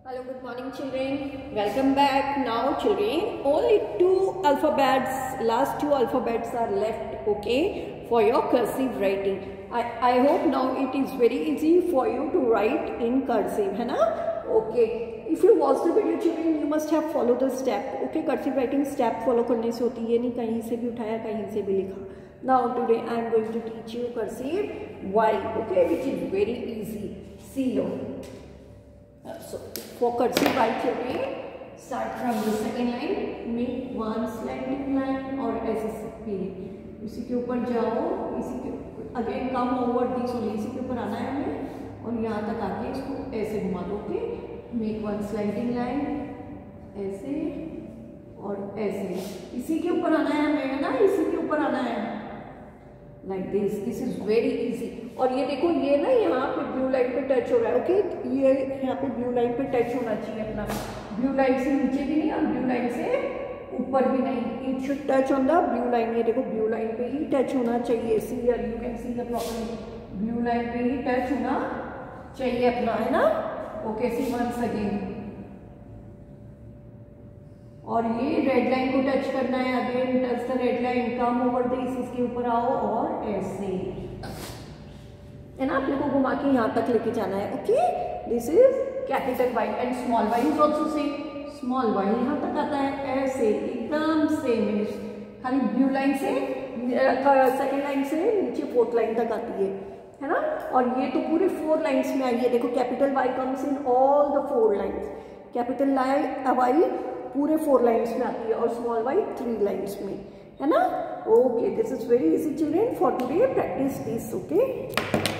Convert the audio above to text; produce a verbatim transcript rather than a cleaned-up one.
Hello, good morning children. Welcome back. Now children, only two alphabets, last two alphabets are left, okay, for your cursive writing. I, I hope now it is very easy for you to write in cursive, है ना? Okay. If you watch the video children, you must have followed the step, okay? Cursive writing step follow करने से होती है, नहीं कहीं से भी उठाया कहीं से भी लिखा. Now today I am going to teach you cursive Y, okay, which is very easy. See you. Uh, so for cursive Y children, start from the second line, make one slanting line और ऐसे से इसी के ऊपर जाओ, इसी के again come over this only, इसी के ऊपर आना है हमें और यहाँ तक आके इसको ऐसे घुमा दो, okay. Make one slanting line ऐसे और ऐसे, इसी के ऊपर आना है हमें, है ना, इसी के ऊपर आना है like this. This is very easy. और ये देखो ये ना यहाँ पे ब्लू लाइन पे टच हो रहा है, ओके. ये यहाँ पे ब्लू लाइन पे टच होना चाहिए अपना, ब्लू लाइन से नीचे भी नहीं और ब्लू लाइन से ऊपर भी नहीं. It should touch on the blue line. ये देखो ब्लू लाइन पे ही टच होना चाहिए. See here you can see the problem, blue line पे ही टच होना चाहिए अपना, है ना. Okay, see once again. और ये रेड लाइन को टच करना है, again touch the red line, come over this, इसके ऊपर आओ और ऐसे, है ना. आपने को घुमा के यहाँ तक लेके जाना है, okay. This is capital Y and small Y is also same. Small Y यहाँ तक आता है ऐसे, एकदम सेम है, खाली ब्लू लाइन से सेकेंड लाइन से नीचे फोर्थ लाइन तक आती है, है ना. और ये तो पूरे फोर लाइन्स में आई है. देखो capital Y comes in all the four lines. Capital Y पूरे फोर लाइन्स में आती है और स्मॉल वाई थ्री लाइन्स में, है ना. Okay, this is very easy children. For today practice this, okay.